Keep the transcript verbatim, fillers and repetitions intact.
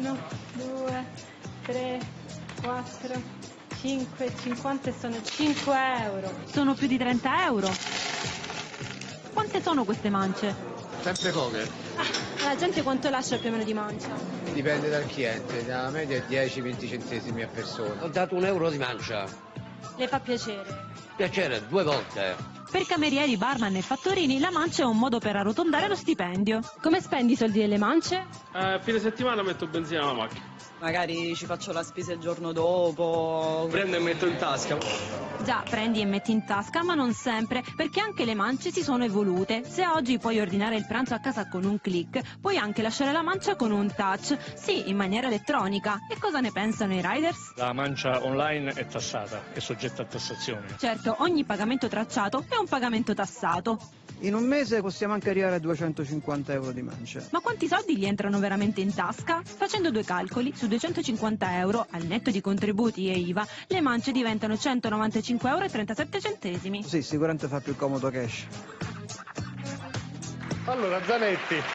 uno, due, tre, quattro, cinque, cinquanta sono cinque euro. Sono più di trenta euro. Quante sono queste mance? Sempre poche. Ah, la gente quanto lascia più o meno di mancia? Dipende dal cliente, la media è dieci venti centesimi a persona. Ho dato un euro di mancia. Le fa piacere? Piacere, due volte. Per camerieri, barman e fattorini la mancia è un modo per arrotondare lo stipendio. Come spendi i soldi delle mance? Eh, fine settimana metto benzina alla macchina. Magari ci faccio la spesa il giorno dopo. Prendo e metto in tasca. Già, prendi e metti in tasca, ma non sempre, perché anche le mance si sono evolute. Se oggi puoi ordinare il pranzo a casa con un click, puoi anche lasciare la mancia con un touch, sì, in maniera elettronica. E cosa ne pensano i riders? La mancia online è tassata, è soggetta a tassazione. Certo, ogni pagamento tracciato è un pagamento tassato. In un mese possiamo anche arrivare a duecentocinquanta euro di mancia. Ma quanti soldi gli entrano veramente in tasca? Facendo due calcoli, su duecentocinquanta euro, al netto di contributi e I V A, le mance diventano centonovantacinque euro e trentasette centesimi. Sì, sicuramente fa più comodo cash. Allora, Zanetti.